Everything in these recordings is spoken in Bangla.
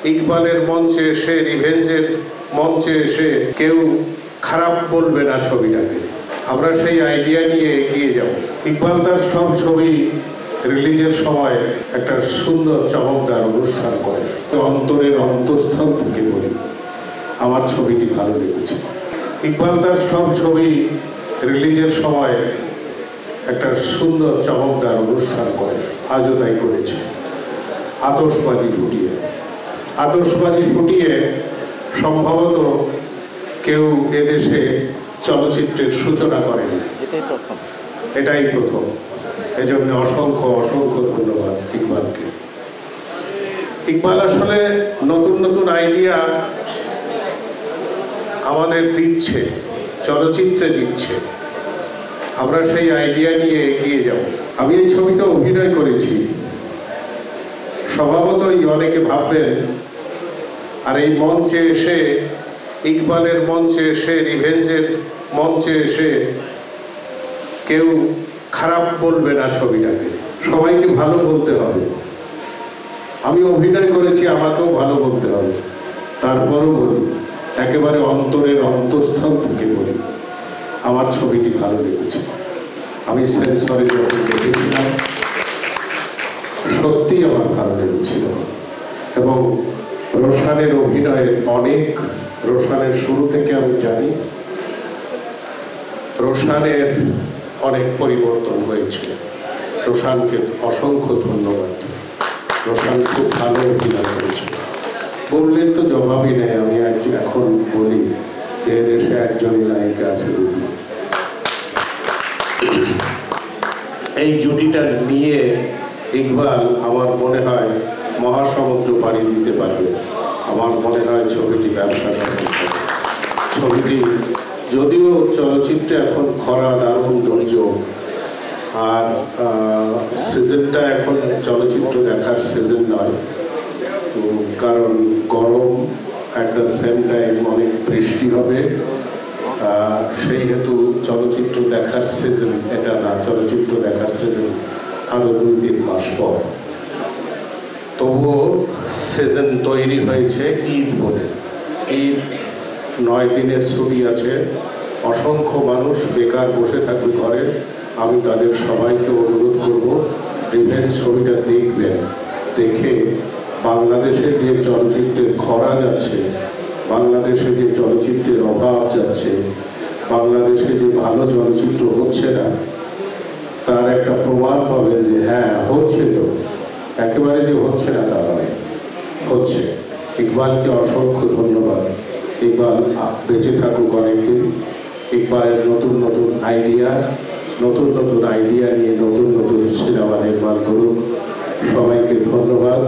ইকবালের মঞ্চে এসে, রিভেঞ্জের মঞ্চে এসে কেউ খারাপ বলবে না ছবিটাকে। আমরা সেই আইডিয়া নিয়ে এগিয়ে যাব। ইকবাল তার সব ছবি রিলিজের সময় একটা সুন্দর চমকদার অনুষ্ঠান করে। অন্তরের অন্তঃস্থল থেকে বলি, আমার ছবিটি ভালো লেগেছে। ইকবাল তার সব ছবি রিলিজের সময় একটা সুন্দর চমকদার অনুষ্ঠান করে, আজও তাই করেছে। আতশবাজি ফুটিয়ে সম্ভবত কেউ এদেশে চলচ্চিত্রের সূচনা করেনি, এটাই প্রথম। এজন্য অসংখ্য অসংখ্য ধন্যবাদ ইকবালকে। ইকবাল আসলে নতুন নতুন আইডিয়া আমাদের দিচ্ছে, চলচ্চিত্রে দিচ্ছে। আমরা সেই আইডিয়া নিয়ে এগিয়ে যাব। আমি এই ছবিতে অভিনয় করেছি। স্বভাবতই অনেকে ভাববেন, আর এই মঞ্চে এসে, ইকবালের মঞ্চে এসে, রিভেঞ্জের মঞ্চে এসে কেউ খারাপ বলবে না ছবিটাকে, সবাইকে ভালো বলতে হবে। আমি অভিনয় করেছি, আমাকেও ভালো বলতে হবে। তারপরও বলি, একেবারে অন্তরের অন্তঃস্থল থেকে বলি, আমার ছবিটি ভালো লেগেছে। আমি সেন্সরে যখন দেখেছিলাম, সত্যি আমার ভালো লেগেছিল। এবং রোশানের অভিনয়ের রোশানের শুরু থেকে আমি জানি রোশানের অনেক পরিবর্তন হয়েছে। রোশানকে অসংখ্য ধন্যবাদ। রোশান খুব ভালো অভিনয় করেছে। বললেন তো জবাবই নেই। আমি এখন বলি যে দেশে একজনই নায়িকা আছে, দুটি। এই জুটিটা নিয়ে ইকবাল আমার মনে হয় মহাসমুদ্র পাড়ি দিতে পারবে। আমার মনে হয় ছবিটি ব্যবসা সফল হবে। ছবিটি যদিও চলচ্চিত্রে এখন খরা, দারুণ দুর্যোগ, আর সিজনটা এখন চলচ্চিত্র দেখার সিজন নয়, কারণ গরম, অ্যাট দ্য সেম টাইম অনেক বৃষ্টি হবে। সেই হেতু চলচ্চিত্র দেখার সিজন এটা না, চলচ্চিত্র দেখার সিজন আরো 2-3 মাস পর। তবুও সিজন তৈরি হয়েছে ঈদ বলে। ঈদ 9 দিনের ছুটি আছে। অসংখ্য মানুষ বেকার বসে থাকবে ঘরে। আমি তাদের সবাইকে অনুরোধ করব, রিভেঞ্জ ছবিটা দেখবেন। দেখে বাংলাদেশের যে চলচ্চিত্রের খরা যাচ্ছে, বাংলাদেশে যে চলচ্চিত্রের অভাব যাচ্ছে, বাংলাদেশে যে ভালো চলচ্চিত্র হচ্ছে না, তার একটা প্রমাণ পাবেন যে হ্যাঁ হচ্ছে। তো একেবারে যে হচ্ছে না তা নয়, হচ্ছে। ইকবালকে অসংখ্য ধন্যবাদ। ইকবাল বেঁচে থাকুক অনেকদিন। ইকবালের নতুন নতুন আইডিয়া নিয়ে নতুন নতুন সিনেমা নির্মাণ করুন। সবাইকে ধন্যবাদ।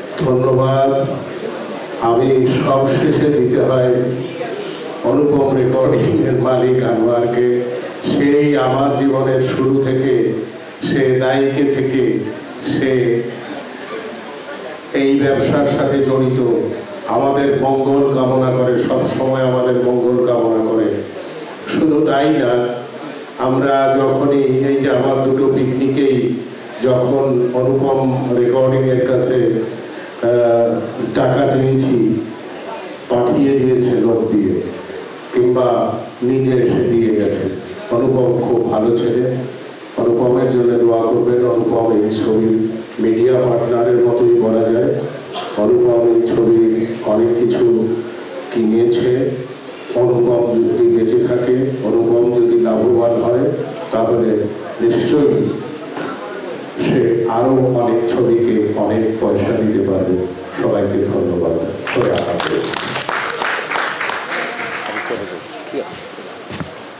আমি সব শেষে দিতে হয় অনুপম রেকর্ডিংয়ের মালিক আনোয়ারকে। সেই আমার জীবনের শুরু থেকে, সে দায়িকে থেকে, সে এই ব্যবসার সাথে জড়িত, আমাদের মঙ্গল কামনা করে, সব সময় আমাদের মঙ্গল কামনা করে। শুধু তাই না, আমরা যখনই এই যে আমার দুটো পিকনিকেই যখন অনুপম রেকর্ডিংয়ের কাছে টাকা চেয়েছি, পাঠিয়ে দিয়েছে লোক দিয়ে, কিংবা নিজে এসে দিয়ে গেছে। অনুপম খুব ভালো ছেলে। অনুপমের জন্য দোয়া করবেন। অনুপম এই ছবির মিডিয়া পার্টনারের মতোই বলা যায়। অনুপম এই ছবি অনেক কিছু কিনেছে। অনুপম যদি বেঁচে থাকে, অনুপম যদি লাভবান হয়, তাহলে নিশ্চয়ই সে আরো অনেক ছবিকে অনেক পয়সা দিতে পারবে। সবাইকে ধন্যবাদ।